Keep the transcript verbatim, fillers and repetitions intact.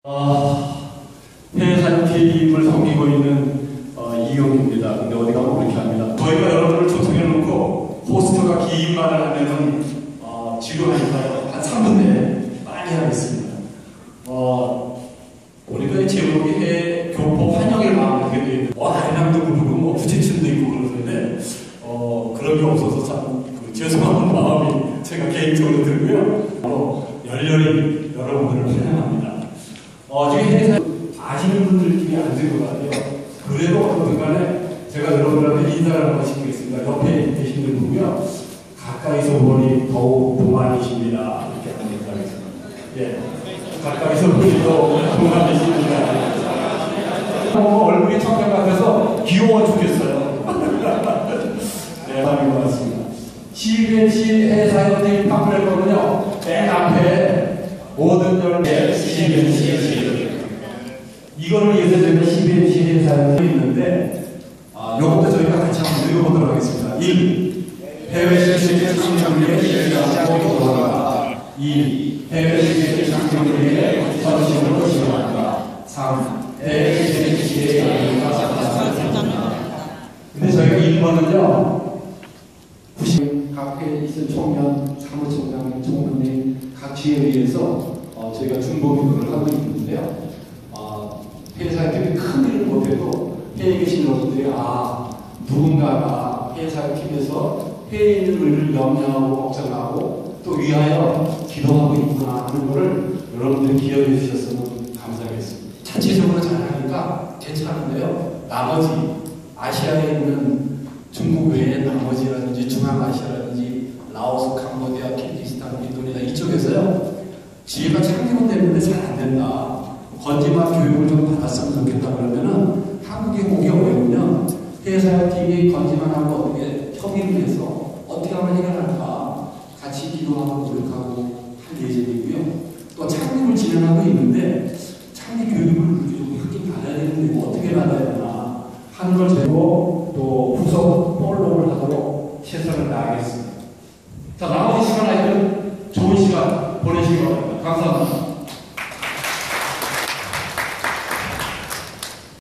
아, 해산팀을 섬기고 있는 어, 이용입니다. 근데 어디 가면 그렇게 합니다. 저희가 여러분을 초청해놓고 호스트가 긴 말을 하면은 어, 지루하니까요. 한 삼 분 내에 많이 하겠습니다. 어, 우리가 제목이 해 교포 환영의 마음 이렇게 되어 있는데 뭐 아이랑도 부르고 뭐 부채춤도 있고 그러는데 어, 그런 게 없어서 참 그, 죄송한 마음이 제가 개인적으로 들고요. 어, 열렬히 여러분들을 환영합니다. 어, 지금 회사 아시는 분들끼리 앉은 것 같아요. 그래도 어떻든 간에 제가 여러분들한테 인사를 한번 시키겠습니다. 옆에 계신 분 보면 가까이서 보니 더욱 동안이십니다. 이렇게 하는 인사하겠습니다. 예. 가까이서 보니 더욱 동안이십니다. 어, 얼굴이 청년 같아서 귀여워 죽겠어요. 네, 감인 것 같습니다. 씨비엔씨 회사연대인 팜플렛거든요. 맨 앞에 모든 열매 씨비엔씨 이거를 위해서 저희가 씨비엔씨 회사에 있는데 아, 요것도 저희가 같이 한번 읽어보도록 하겠습니다. 일. 해외 실습 상상률에 시행하고 돌아간다. 이. 해외 실습 상상률에 선심으로 지원한다. 삼. 해외 실습의 연구가 상상한다. 근데 저희가 일 번은요 구십 각 회에 있는 총련, 사무총장, 총무님 각 지에 의해서 어, 저희가 중보기도를 하고 있는데요. 어, 회사팀이 큰 일을 못해도 회의에 계신 여러분들이 아 누군가가 회사팀에서 회의를 염려하고 걱정하고 또 위하여 기도하고 있구나 하는 것을 여러분들이 기억해 주셨으면 감사하겠습니다. 자체적으로 잘하니까 괜찮은데요. 나머지 아시아에 있는 중국 외에 나머지라든지 중앙아시아라든지 라오스, 캄보디아, 키르기스탄, 인도네시아 이쪽에서요 지혜가 창립은 되는데 잘 안 된다. 건지만 교육을 좀 받았으면 좋겠다 그러면은 한국에 오기 어려우면 회사팀이 건지만하고 어떻게 협의를 해서 어떻게 하면 해결할까 같이 기도하고 노력하고 할 예정이고요. 또 창립을 진행하고 있는데 창립 교육을 하긴 받아야 되는데 뭐 어떻게 받아야 되나 하는 걸 재고 또 후속 볼록을 하도록 최선을 다하겠습니다. 자, 나머지 시간 아니면 좋은 시간 보내시기 바랍니다. 감사합니다.